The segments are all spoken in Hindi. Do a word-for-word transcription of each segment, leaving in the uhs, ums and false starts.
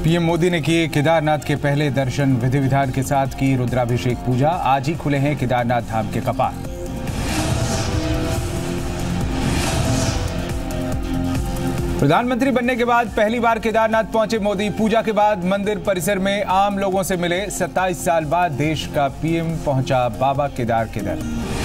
पीएम मोदी ने किए केदारनाथ के पहले दर्शन, विधि विधान के साथ की रुद्राभिषेक पूजा। आज ही खुले हैं केदारनाथ धाम के कपाट। प्रधानमंत्री बनने के बाद पहली बार केदारनाथ पहुंचे मोदी। पूजा के बाद मंदिर परिसर में आम लोगों से मिले। सत्ताईस साल बाद देश का पीएम पहुंचा बाबा केदार के दर।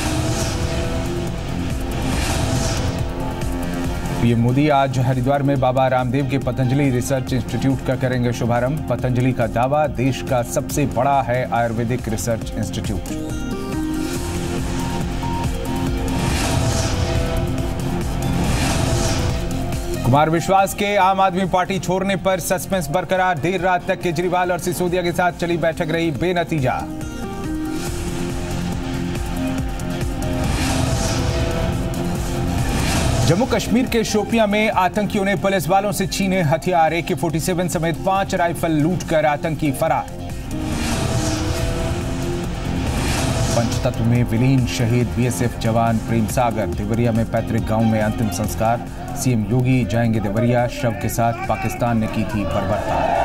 पीएम मोदी आज हरिद्वार में बाबा रामदेव के पतंजलि रिसर्च इंस्टीट्यूट का करेंगे शुभारंभ। पतंजलि का दावा, देश का सबसे बड़ा है आयुर्वेदिक रिसर्च इंस्टीट्यूट। कुमार विश्वास के आम आदमी पार्टी छोड़ने पर सस्पेंस बरकरार। देर रात तक केजरीवाल और सिसोदिया के साथ चली बैठक रही बेनतीजा। जम्मू कश्मीर के शोपियां में आतंकियों ने पुलिस वालों से छीने हथियार। ए के सैंतालीस समेत पांच राइफल लूटकर आतंकी फरार। पंचतत्व में विलीन शहीद बीएसएफ जवान प्रेम सागर। देवरिया में पैतृक गांव में अंतिम संस्कार। सीएम योगी जाएंगे देवरिया। शव के साथ पाकिस्तान ने की थी बर्बरता।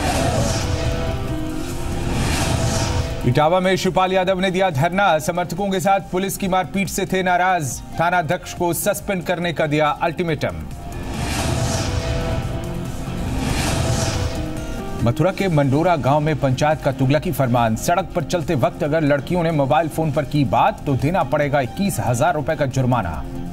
इटावा में शिवपाल यादव ने दिया धरना। समर्थकों के साथ पुलिस की मारपीट से थे नाराज। थानाध्यक्ष को सस्पेंड करने का दिया अल्टीमेटम। मथुरा के मंडोरा गांव में पंचायत का तुगलकी फरमान। सड़क पर चलते वक्त अगर लड़कियों ने मोबाइल फोन पर की बात तो देना पड़ेगा इक्कीस हजार रुपए का जुर्माना।